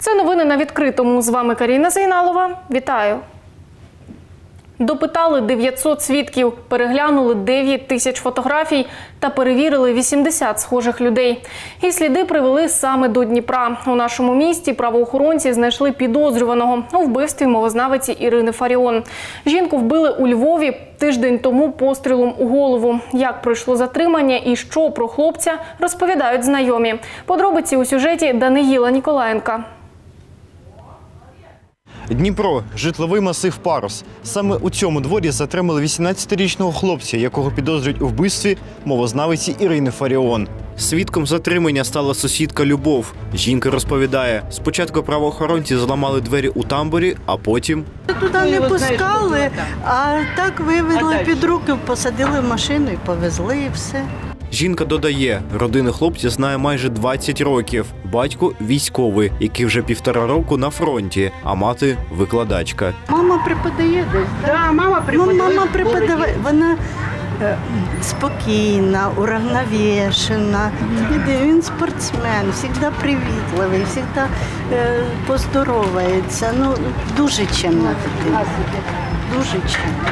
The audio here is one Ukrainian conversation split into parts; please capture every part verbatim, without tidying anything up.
Це новини на відкритому. З вами Каріна Зайналова. Вітаю. Допитали дев'ятсот свідків, переглянули дев'ять тисяч фотографій та перевірили вісімдесят схожих людей. І сліди привели саме до Дніпра. У нашому місті правоохоронці знайшли підозрюваного у вбивстві мовознавиці Ірини Фаріон. Жінку вбили у Львові тиждень тому пострілом у голову. Як пройшло затримання і що про хлопця, розповідають знайомі. Подробиці у сюжеті Даниїла Ніколаєнка. Дніпро – житловий масив Парус. Саме у цьому дворі затримали вісімнадцятирічного хлопця, якого підозрюють у вбивстві мовознавиці Ірини Фаріон. Свідком затримання стала сусідка Любов. Жінка розповідає, спочатку правоохоронці зламали двері у тамбурі, а потім… Туди не пускали, а так вивели під руки, посадили в машину і повезли, і все. Жінка додає, родину хлопця знає майже двадцять років. Батько – військовий, який вже півтора року на фронті, а мати – викладачка. Мама преподає десь, так? Да, мама преподає. Ну, мама преподає, вона е, спокійна, уравновешена. Mm-hmm. Він спортсмен, завжди привітливий, завжди е, поздоровається. Ну, дуже чемна дитина, дуже чемна.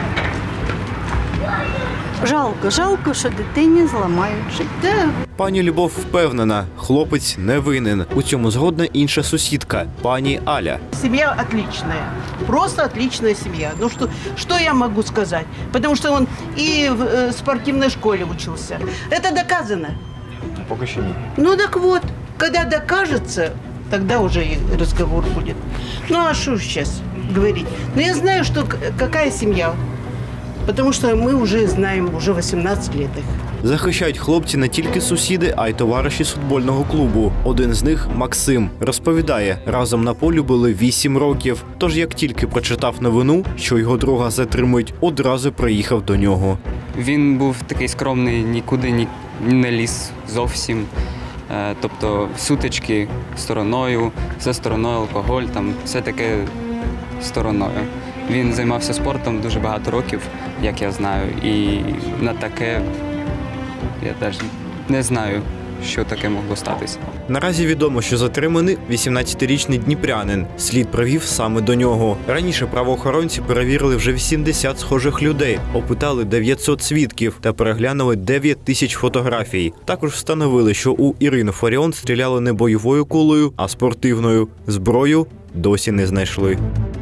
Жалко, жалко, що дитині зламають життя. Пані Любов впевнена, хлопець не винен. У цьому згодна інша сусідка, пані Аля. Семья отличная, просто отличная семья. Ну что, что я могу сказать? Потому что он и в э, спортивной школе учился. Это доказано. Поки що ні. Ну так вот, когда докажется, тогда уже и разговор будет. Ну а что сейчас говорить? Но я знаю, что какая семья. Потому що ми вже знаємо, вже вісімнадцять років їх. Захищають хлопці не тільки сусіди, а й товариші з футбольного клубу. Один з них – Максим. Розповідає, разом на полі були вісім років. Тож як тільки прочитав новину, що його друга затримують, одразу приїхав до нього. Він був такий скромний, нікуди ні, не ліз зовсім. Тобто сутички стороною, все стороною, алкоголь, там все таке стороною. Він займався спортом дуже багато років, як я знаю, і на таке я теж не знаю, що таке могло статися. Наразі відомо, що затриманий вісімнадцятирічний дніпрянин. Слід привів саме до нього. Раніше правоохоронці перевірили вже вісімдесят схожих людей, опитали дев'ятсот свідків та переглянули дев'ять тисяч фотографій. Також встановили, що у Ірини Фаріон стріляли не бойовою кулею, а спортивною. Зброю досі не знайшли.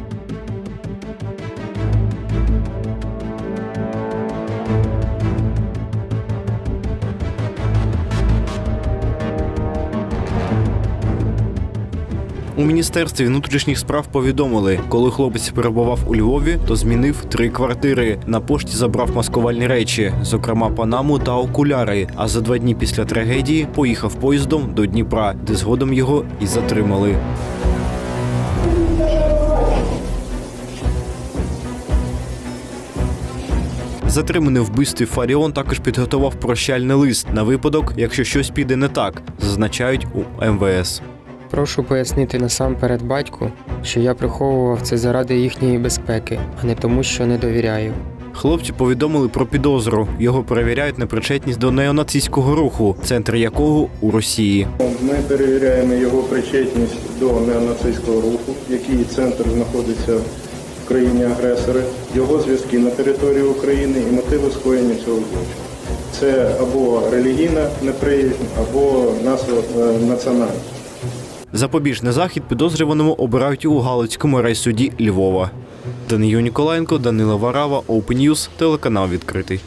У Міністерстві внутрішніх справ повідомили, коли хлопець перебував у Львові, то змінив три квартири. На пошті забрав маскувальні речі, зокрема панаму та окуляри, а за два дні після трагедії поїхав поїздом до Дніпра, де згодом його і затримали. Затриманий в вбивстві Фаріон також підготував прощальний лист на випадок, якщо щось піде не так, зазначають у ем ве ес. Прошу пояснити насамперед батьку, що я приховував це заради їхньої безпеки, а не тому, що не довіряю. Хлопці повідомили про підозру. Його перевіряють на причетність до неонацистського руху, центр якого у Росії. Ми перевіряємо його причетність до неонацистського руху, який центр знаходиться в країні-агресори, його зв'язки на території України і мотиви скоєння цього злочину. Це або релігійна неприязнь, або національна. Запобіжний захід підозрюваному обирають у Галицькому райсуді Львова. Даниїл Ніколаєнко, Данила Варава, Open News, телеканал «Відкритий».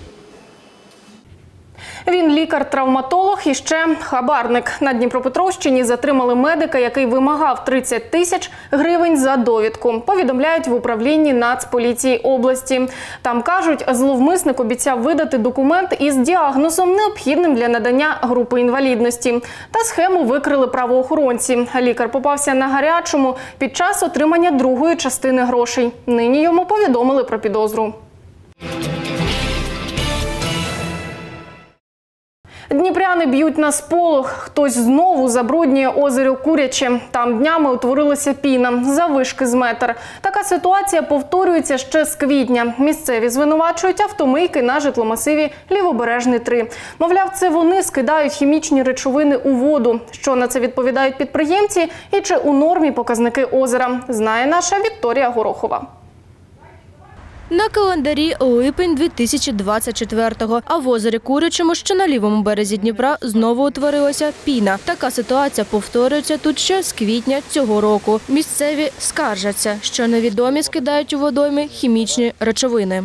Він лікар-травматолог і ще хабарник. На Дніпропетровщині затримали медика, який вимагав тридцять тисяч гривень за довідку. Повідомляють в управлінні Нацполіції області. Там кажуть, зловмисник обіцяв видати документ із діагнозом, необхідним для надання групи інвалідності. Та схему викрили правоохоронці. Лікар попався на гарячому під час отримання другої частини грошей. Нині йому повідомили про підозру. Дніпряни б'ють на сполох. Хтось знову забруднює озеро Куряче. Там днями утворилася піна заввишки з метр. Така ситуація повторюється ще з квітня. Місцеві звинувачують автомийки на житломасиві Лівобережний три. Мовляв, це вони скидають хімічні речовини у воду. Що на це відповідають підприємці і чи у нормі показники озера, знає наша Вікторія Горохова. На календарі липень дві тисячі двадцять четвертого, а в озері Курячому, що на лівому березі Дніпра, знову утворилася піна. Така ситуація повторюється тут ще з квітня цього року. Місцеві скаржаться, що невідомі скидають у водойми хімічні речовини.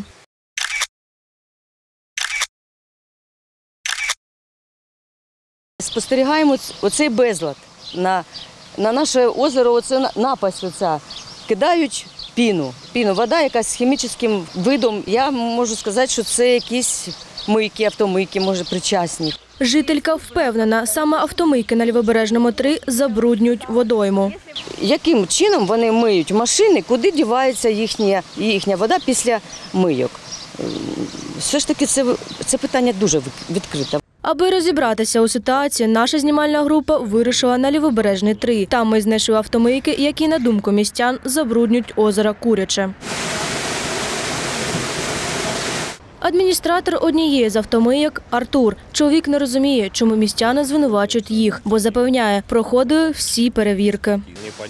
Спостерігаємо оцей безлад на, на наше озеро, оце напасть оця. Кидають піну. Піну, вода якась з хімічним видом. Я можу сказати, що це якісь мийки, автомийки, може, причасні. Жителька впевнена, саме автомийки на Лівобережному три забруднюють водойму. Яким чином вони миють машини, куди дівається їхня, їхня вода після мийок? Все ж таки це, це питання дуже відкрите. Аби розібратися у ситуації, наша знімальна група вирушила на Лівобережний три. Там ми знайшли автомийки, які, на думку містян, забруднюють озеро Куряче. Адміністратор однієї з автомийок – Артур. Чоловік не розуміє, чому містяни звинувачують їх, бо запевняє, проходили всі перевірки.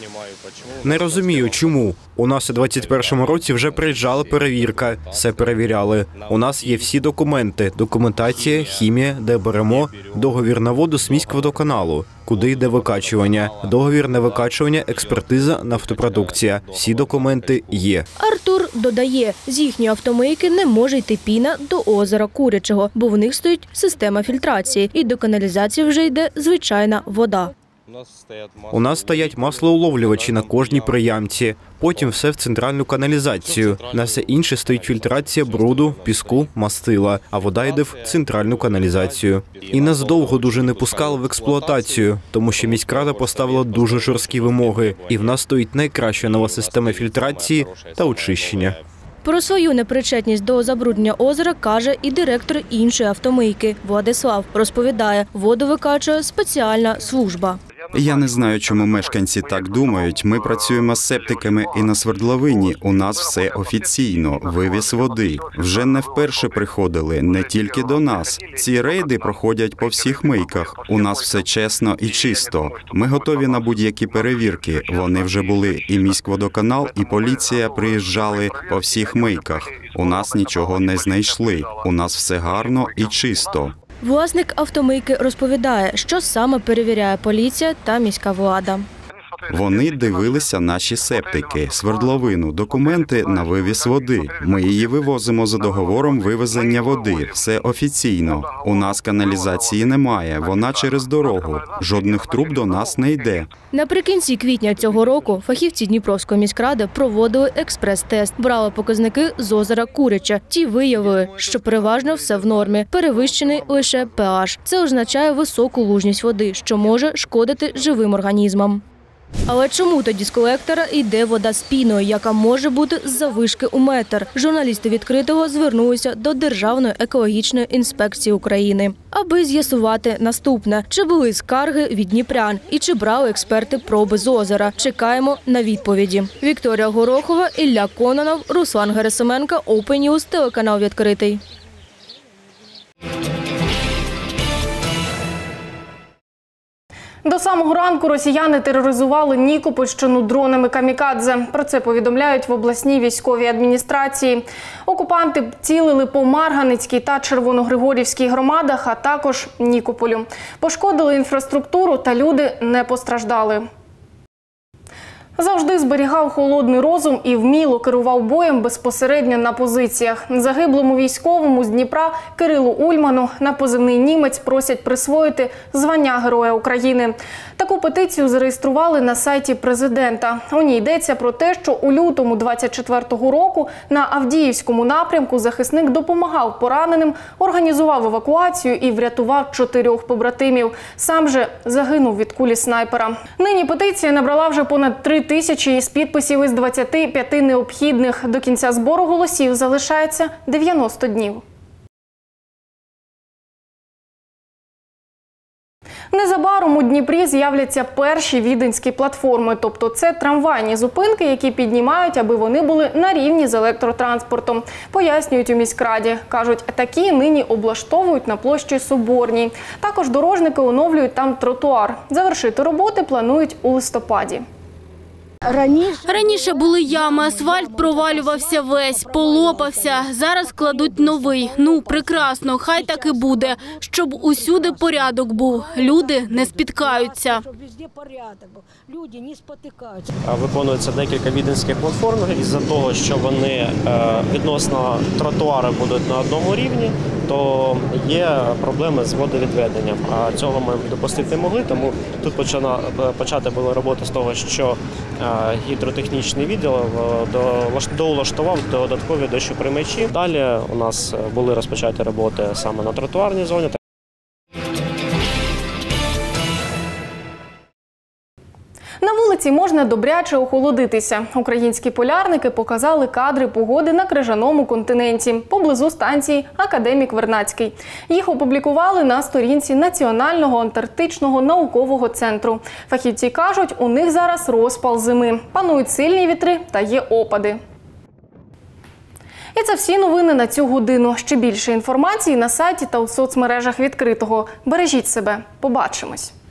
Не розумію, чому. У нас у двадцять першому році вже приїжджала перевірка, все перевіряли. У нас є всі документи, документація, хімія, де беремо, договір на воду з міськводоканалу, куди йде викачування, договір на викачування, експертиза, нафтопродукція. Всі документи є. Артур додає, з їхньої автомийки не може йти піна до озера Курячого, бо в них стоїть система фільтрації і до каналізації вже йде звичайна вода. У нас стоять маслоуловлювачі на кожній приямці, потім все в центральну каналізацію. На все інше стоїть фільтрація бруду, піску, мастила, а вода йде в центральну каналізацію. І нас довго дуже не пускали в експлуатацію, тому що міськрада поставила дуже жорсткі вимоги. І в нас стоїть найкраща нова система фільтрації та очищення. Про свою непричетність до забруднення озера каже і директор іншої автомийки Владислав. Розповідає, воду викачує спеціальна служба. Я не знаю, чому мешканці так думають. Ми працюємо з септиками і на свердловині. У нас все офіційно. Вивіз води. Вже не вперше приходили, не тільки до нас. Ці рейди проходять по всіх мийках. У нас все чесно і чисто. Ми готові на будь-які перевірки. Вони вже були. І міськводоканал, і поліція приїжджали по всіх мийках. У нас нічого не знайшли. У нас все гарно і чисто. Власник автомийки розповідає, що саме перевіряє поліція та міська влада. Вони дивилися наші септики, свердловину, документи на вивіз води. Ми її вивозимо за договором вивезення води. Все офіційно. У нас каналізації немає, вона через дорогу. Жодних труб до нас не йде. Наприкінці квітня цього року фахівці Дніпровської міськради проводили експрес-тест. Брали показники з озера Куряче. Ті виявили, що переважно все в нормі. Перевищений лише pH. Це означає високу лужність води, що може шкодити живим організмам. Але чому тоді з колектора йде вода з піною, яка може бути заввишки у метр? Журналісти «Відкритого» звернулися до Державної екологічної інспекції України, аби з'ясувати наступне. Чи були скарги від дніпрян і чи брали експерти проби з озера? Чекаємо на відповіді. Вікторія Горохова, Ілля Кононов, Руслан Герасименко, Open News, телеканал «Відкритий». До самого ранку росіяни тероризували Нікопольщину дронами камікадзе. Про це повідомляють в обласній військовій адміністрації. Окупанти цілили по Марганецькій та Червоногригорівській громадах, а також Нікополю. Пошкодили інфраструктуру та люди не постраждали. Завжди зберігав холодний розум і вміло керував боєм безпосередньо на позиціях. Загиблому військовому з Дніпра Кирилу Ульману на позивний «Німець» просять присвоїти звання Героя України. Таку петицію зареєстрували на сайті президента. У ній йдеться про те, що у лютому двадцять четвертого року на Авдіївському напрямку захисник допомагав пораненим, організував евакуацію і врятував чотирьох побратимів. Сам же загинув від кулі снайпера. Нині петиція набрала вже понад три тисячі із підписів із двадцяти п'яти необхідних. До кінця збору голосів залишається дев'яносто днів. Незабаром у Дніпрі з'являться перші віденські платформи, тобто це трамвайні зупинки, які піднімають, аби вони були на рівні з електротранспортом. Пояснюють у міськраді. Кажуть, такі нині облаштовують на площі Соборній. Також дорожники оновлюють там тротуар. Завершити роботи планують у листопаді. Раніше були ями, асфальт провалювався весь, полопався. Зараз кладуть новий. Ну, прекрасно, хай так і буде. Щоб усюди порядок був. Люди не спіткаються. Виконується декілька віденських платформ із-за того, що вони відносно тротуари будуть на одному рівні, то є проблеми з водовідведенням. А цього ми допустити не могли, тому тут почати було роботи з того, що гідротехнічний відділ доулаштував додаткові дощоприймачі. Далі у нас були розпочаті роботи саме на тротуарній зоні. На вулиці можна добряче охолодитися. Українські полярники показали кадри погоди на крижаному континенті, поблизу станції «Академік Вернадський». Їх опублікували на сторінці Національного антарктичного наукового центру. Фахівці кажуть, у них зараз розпал зими. Панують сильні вітри та є опади. І це всі новини на цю годину. Ще більше інформації на сайті та у соцмережах відкритого. Бережіть себе. Побачимось.